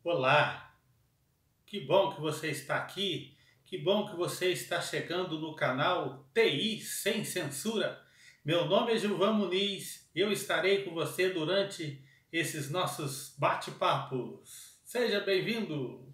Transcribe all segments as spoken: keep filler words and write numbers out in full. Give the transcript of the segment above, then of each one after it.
Olá, que bom que você está aqui, que bom que você está chegando no canal T I Sem Censura. Meu nome é Gilvan Muniz e eu estarei com você durante esses nossos bate-papos. Seja bem-vindo!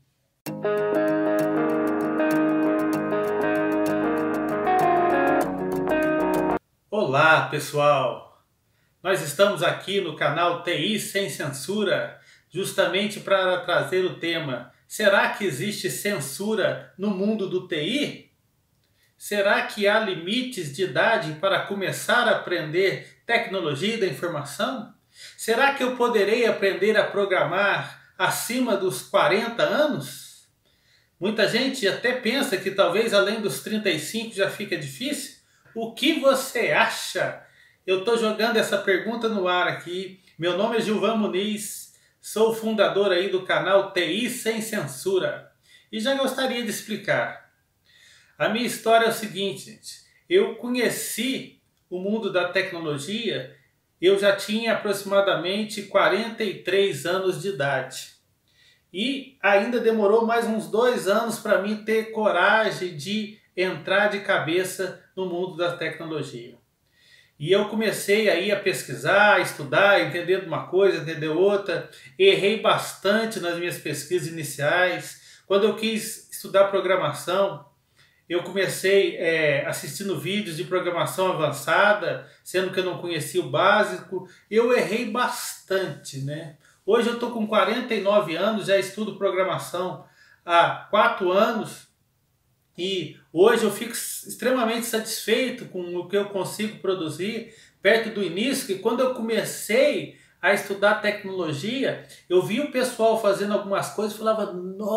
Olá, pessoal! Nós estamos aqui no canal T I Sem Censura, justamente para trazer o tema: será que existe censura no mundo do T I? Será que há limites de idade para começar a aprender tecnologia da informação? Será que eu poderei aprender a programar acima dos quarenta anos? Muita gente até pensa que talvez além dos trinta e cinco já fica difícil. O que você acha? Eu estou jogando essa pergunta no ar aqui. Meu nome é Gilvan Muniz, sou o fundador aí do canal T I Sem Censura. E já gostaria de explicar. A minha história é o seguinte, gente. Eu conheci o mundo da tecnologia, eu já tinha aproximadamente quarenta e três anos de idade. E ainda demorou mais uns dois anos para mim ter coragem de entrar de cabeça no mundo da tecnologia. E eu comecei aí a pesquisar, a estudar, entender uma coisa, entender outra. Errei bastante nas minhas pesquisas iniciais. Quando eu quis estudar programação, eu comecei é, assistindo vídeos de programação avançada, sendo que eu não conhecia o básico. Eu errei bastante, né? Hoje eu estou com quarenta e nove anos, já estudo programação há quatro anos. E hoje eu fico extremamente satisfeito com o que eu consigo produzir perto do início, que quando eu comecei a estudar tecnologia, eu vi o pessoal fazendo algumas coisas e falava: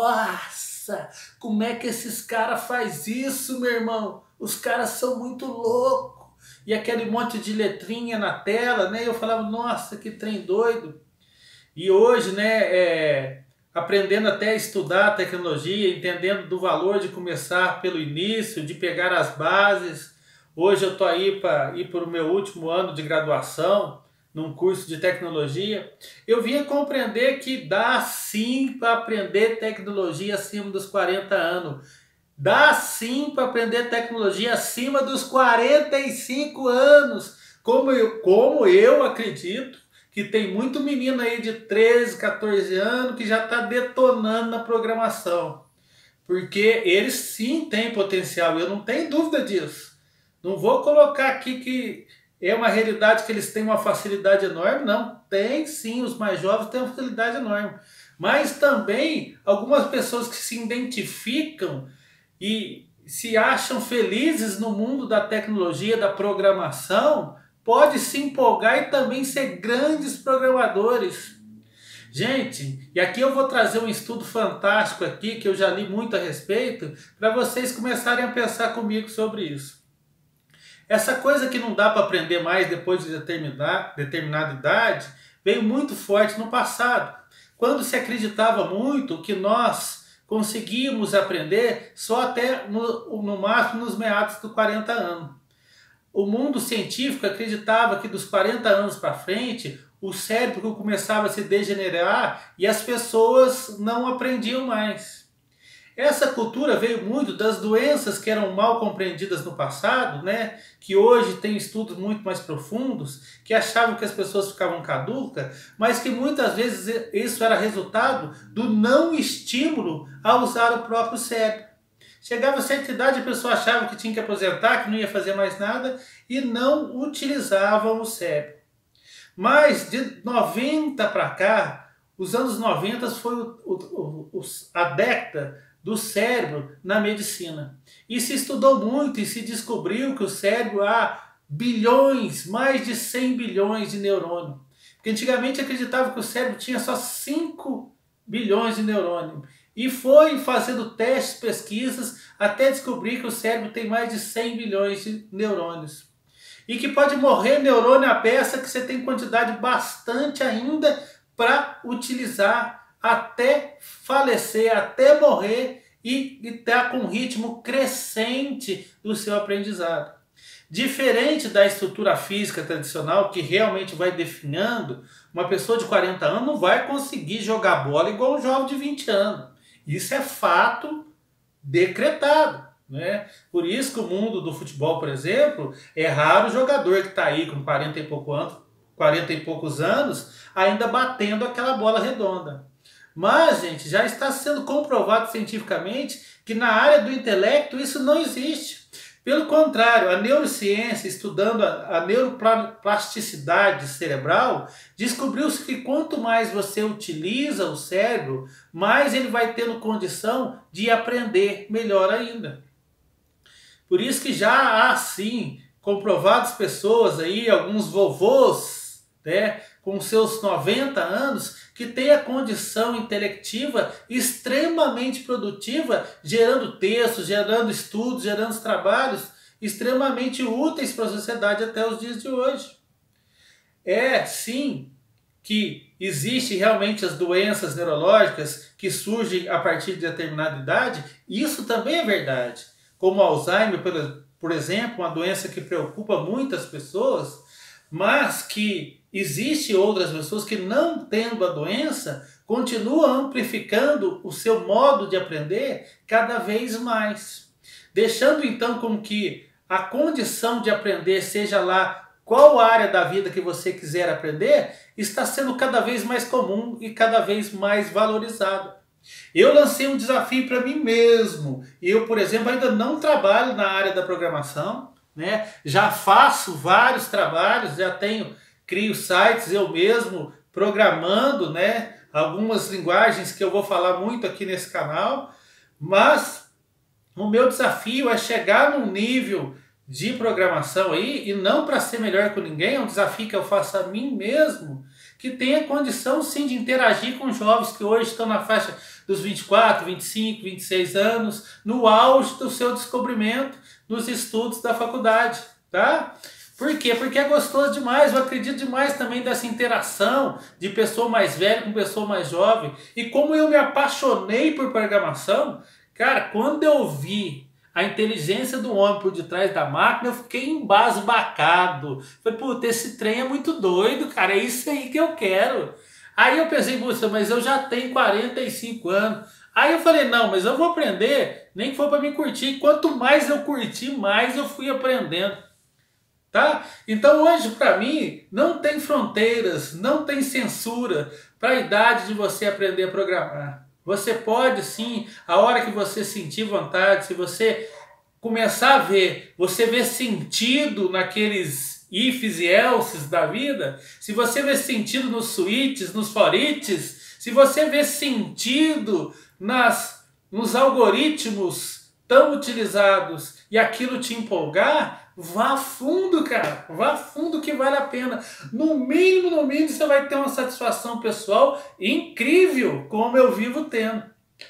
nossa, como é que esses caras fazem isso, meu irmão? Os caras são muito loucos. E aquele monte de letrinha na tela, né? Eu falava: nossa, que trem doido. E hoje, né, é... aprendendo até a estudar tecnologia, entendendo do valor de começar pelo início, de pegar as bases. Hoje eu estou aí para ir para o meu último ano de graduação, num curso de tecnologia. Eu vim a compreender que dá sim para aprender tecnologia acima dos quarenta anos. Dá sim para aprender tecnologia acima dos quarenta e cinco anos. Como eu, como eu acredito que tem muito menino aí de treze, quatorze anos que já está detonando na programação. Porque eles sim têm potencial, eu não tenho dúvida disso. Não vou colocar aqui que é uma realidade que eles têm uma facilidade enorme, não. Tem sim, os mais jovens têm uma facilidade enorme. Mas também algumas pessoas que se identificam e se acham felizes no mundo da tecnologia, da programação, pode se empolgar e também ser grandes programadores. Gente, e aqui eu vou trazer um estudo fantástico aqui, que eu já li muito a respeito, para vocês começarem a pensar comigo sobre isso. Essa coisa que não dá para aprender mais depois de determinada, determinada idade, veio muito forte no passado, quando se acreditava muito que nós conseguíamos aprender só até no, no máximo nos meados dos quarenta anos. O mundo científico acreditava que dos quarenta anos para frente, o cérebro começava a se degenerar e as pessoas não aprendiam mais. Essa cultura veio muito das doenças que eram mal compreendidas no passado, né? Que hoje tem estudos muito mais profundos, que achavam que as pessoas ficavam caducas, mas que muitas vezes isso era resultado do não estímulo a usar o próprio cérebro. Chegava a certa idade, a pessoa achava que tinha que aposentar, que não ia fazer mais nada e não utilizavam o cérebro. Mas de noventa para cá, os anos noventa foi o, o, o, a década do cérebro na medicina. E se estudou muito e se descobriu que o cérebro há bilhões, mais de cem bilhões de neurônios. Porque antigamente acreditava que o cérebro tinha só cinco bilhões de neurônios. E foi fazendo testes, pesquisas, até descobrir que o cérebro tem mais de cem bilhões de neurônios. E que pode morrer neurônio a beça, que você tem quantidade bastante ainda para utilizar até falecer, até morrer e estar com um ritmo crescente do seu aprendizado. Diferente da estrutura física tradicional, que realmente vai definhando, uma pessoa de quarenta anos não vai conseguir jogar bola igual um jovem de vinte anos. Isso é fato decretado, né? Por isso que o mundo do futebol, por exemplo, é raro o jogador que está aí com quarenta e pouco anos, quarenta e poucos anos ainda batendo aquela bola redonda. Mas, gente, já está sendo comprovado cientificamente que na área do intelecto isso não existe. Pelo contrário, a neurociência, estudando a, a neuroplasticidade cerebral, descobriu-se que quanto mais você utiliza o cérebro, mais ele vai tendo condição de aprender melhor ainda. Por isso que já há, sim, comprovadas pessoas aí, alguns vovôs, né, com seus noventa anos, que têm a condição intelectiva extremamente produtiva, gerando textos, gerando estudos, gerando trabalhos extremamente úteis para a sociedade até os dias de hoje. É, sim, que existem realmente as doenças neurológicas que surgem a partir de determinada idade, isso também é verdade. Como Alzheimer, por exemplo, uma doença que preocupa muitas pessoas, mas que existem outras pessoas que, não tendo a doença, continuam amplificando o seu modo de aprender cada vez mais. Deixando então com que a condição de aprender, seja lá qual área da vida que você quiser aprender, está sendo cada vez mais comum e cada vez mais valorizada. Eu lancei um desafio para mim mesmo. Eu, por exemplo, ainda não trabalho na área da programação, né? Já faço vários trabalhos, já tenho, crio sites eu mesmo programando, né? Algumas linguagens que eu vou falar muito aqui nesse canal, mas o meu desafio é chegar num nível de programação aí, e não para ser melhor que ninguém, é um desafio que eu faço a mim mesmo, que tenha condição sim de interagir com jovens que hoje estão na faixa dos vinte e quatro, vinte e cinco, vinte e seis anos, no auge do seu descobrimento nos estudos da faculdade, tá? Por quê? Porque é gostoso demais, eu acredito demais também dessa interação de pessoa mais velha com pessoa mais jovem. E como eu me apaixonei por programação, cara, quando eu vi a inteligência do homem por detrás da máquina, eu fiquei embasbacado. Falei, puta, esse trem é muito doido, cara, é isso aí que eu quero. Aí eu pensei, puxa, mas eu já tenho quarenta e cinco anos. Aí eu falei, não, mas eu vou aprender, nem que for para me curtir. Quanto mais eu curti, mais eu fui aprendendo. Tá? Então hoje, para mim, não tem fronteiras, não tem censura para a idade de você aprender a programar. Você pode sim, a hora que você sentir vontade, se você começar a ver, você vê sentido naqueles ifs e elses da vida, se você vê sentido nos switches, nos for eachs, se você vê sentido nas, nos algoritmos tão utilizados e aquilo te empolgar, vá fundo, cara, vá fundo que vale a pena. No mínimo, no mínimo, você vai ter uma satisfação pessoal incrível, como eu vivo tendo.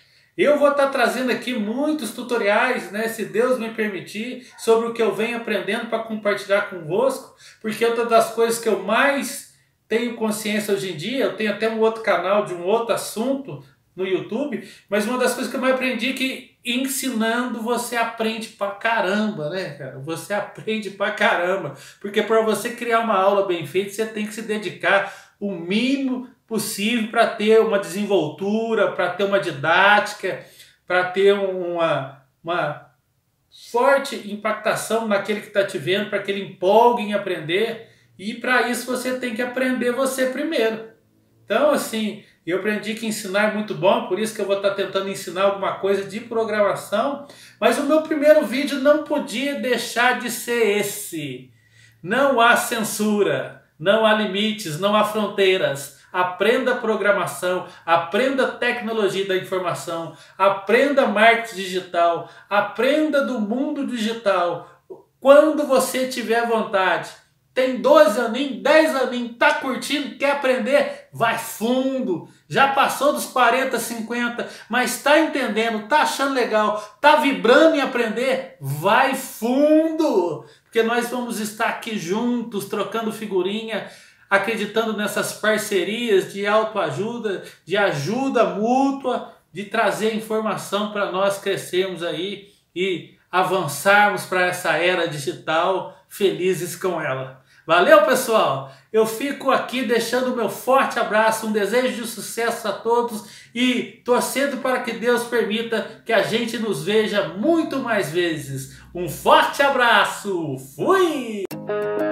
Eu vou estar trazendo aqui muitos tutoriais, né, se Deus me permitir, sobre o que eu venho aprendendo para compartilhar convosco, porque outra das coisas que eu mais tenho consciência hoje em dia, eu tenho até um outro canal de um outro assunto no YouTube, mas uma das coisas que eu mais aprendi é que ensinando você aprende pra caramba, né, cara? Você aprende pra caramba, porque para você criar uma aula bem feita, você tem que se dedicar o mínimo possível para ter uma desenvoltura, para ter uma didática, para ter uma, uma forte impactação naquele que está te vendo, para que ele empolgue em aprender, e para isso você tem que aprender você primeiro. Então, assim, eu aprendi que ensinar é muito bom, por isso que eu vou estar tentando ensinar alguma coisa de programação, mas o meu primeiro vídeo não podia deixar de ser esse. Não há censura, não há limites, não há fronteiras. Aprenda programação, aprenda tecnologia da informação, aprenda marketing digital, aprenda do mundo digital. Quando você tiver vontade, tem doze aninhos, dez aninhos, tá curtindo, quer aprender? Vai fundo. Já passou dos quarenta, cinquenta, mas tá entendendo, tá achando legal, tá vibrando em aprender? Vai fundo. Porque nós vamos estar aqui juntos, trocando figurinha, acreditando nessas parcerias de autoajuda, de ajuda mútua, de trazer informação para nós crescermos aí e avançarmos para essa era digital, felizes com ela. Valeu, pessoal! Eu fico aqui deixando o meu forte abraço, um desejo de sucesso a todos e torcendo para que Deus permita que a gente nos veja muito mais vezes. Um forte abraço! Fui!